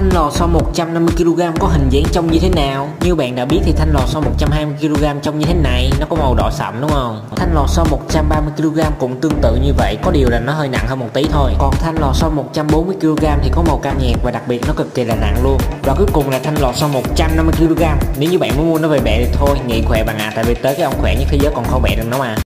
Thanh lò xo 150kg có hình dáng trông như thế nào? Như bạn đã biết thì thanh lò xo 120kg trông như thế này, nó có màu đỏ sậm đúng không? Thanh lò xo 130kg cũng tương tự như vậy, có điều là nó hơi nặng hơn một tí thôi. Còn thanh lò xo 140kg thì có màu cam nhạt và đặc biệt nó cực kỳ là nặng luôn. Và cuối cùng là thanh lò xo 150kg. Nếu như bạn muốn mua nó về bệ thì thôi, nghỉ khỏe bạn ạ, tại vì tới cái ông khỏe nhất thế giới còn không bệ được nó mà.